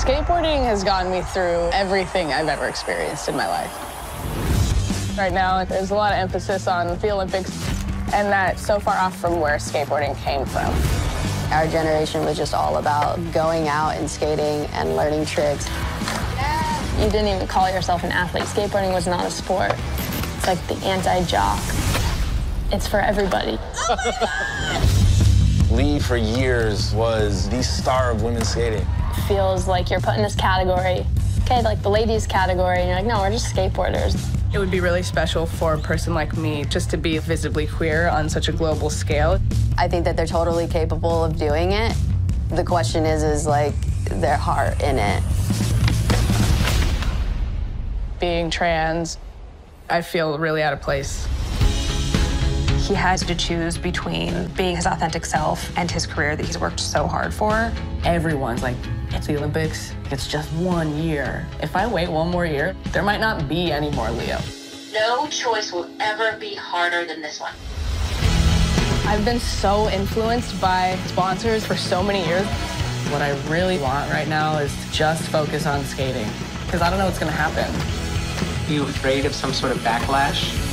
Skateboarding has gotten me through everything I've ever experienced in my life. Right now, there's a lot of emphasis on the Olympics, and that's so far off from where skateboarding came from. Our generation was just all about going out and skating and learning tricks. You didn't even call yourself an athlete. Skateboarding was not a sport. It's like the anti-jock. It's for everybody. Lee, for years, was the star of women's skating. It feels like you're put in this category. Okay, like the ladies category, and you're like, no, we're just skateboarders. It would be really special for a person like me just to be visibly queer on such a global scale. I think that they're totally capable of doing it. The question is like their heart in it. Being trans, I feel really out of place. He has to choose between being his authentic self and his career that he's worked so hard for. Everyone's like, it's the Olympics, it's just 1 year. If I wait 1 more year, there might not be any more Leo. No choice will ever be harder than this one. I've been so influenced by sponsors for so many years. What I really want right now is to just focus on skating, because I don't know what's gonna happen. Are you afraid of some sort of backlash?